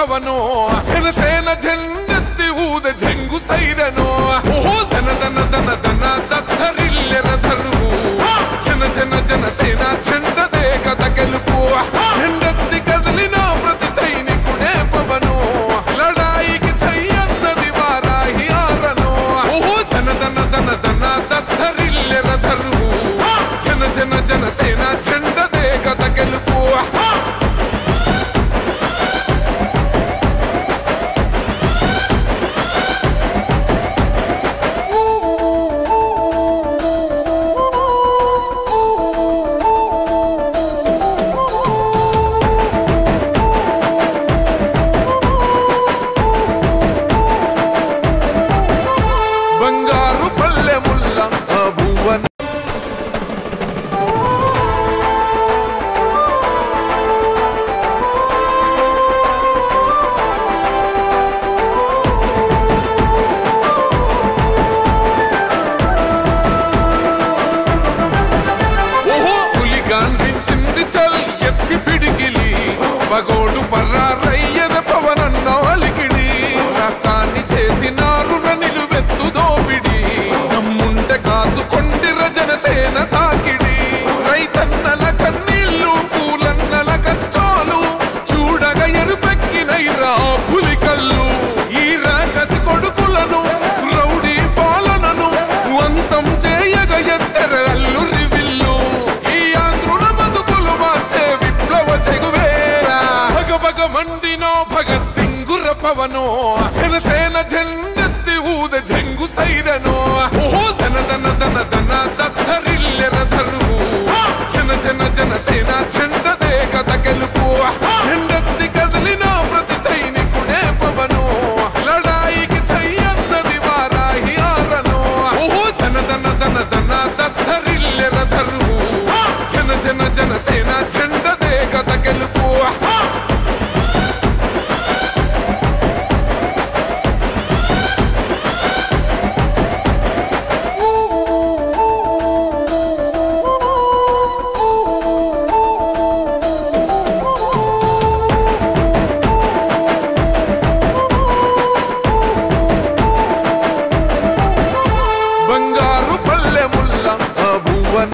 పవనో జనసేన జెండెత్తి ఊద జంగు సైరనో ఓహో ధన ధన ధన ధన దద్దరిల్లెర ధరువు జన జన జనసేన జెండదే కథ గెలుపు జెండెత్తి కదిలిన ప్రతి సైనికుడే పవనో లడాయికి సై అన్నది వారాహి ఆరనో ఓహో ధన ధన ధన ధన దద్దరిల్లెర ధరువు జన జన జనసేన జెండదే కథ గెలుపు పగోడు పర్రారయ్యద పవనన్న అలికిడి రాష్ట్రాన్ని చేసినారు నిలువెత్తు దోపిడి నమ్ముంటే కాసుకొండిర జనసేన తాకిడి రైతన్నల కన్నీళ్లు పూలన్నల కష్టాలు చూడగ ఎరుపెక్కినైరా పులికల్లు ఈ రాకసి కొడుకులను రౌడీ పాలనను అంతం చేయగ ఎత్తర అల్లు రివిల్లు ఈ ఆంధ్రుల బతుకులు మార్చే విప్లవ చెగువే మండినో భగత్ సింగుర పవనో జనసేన జెండా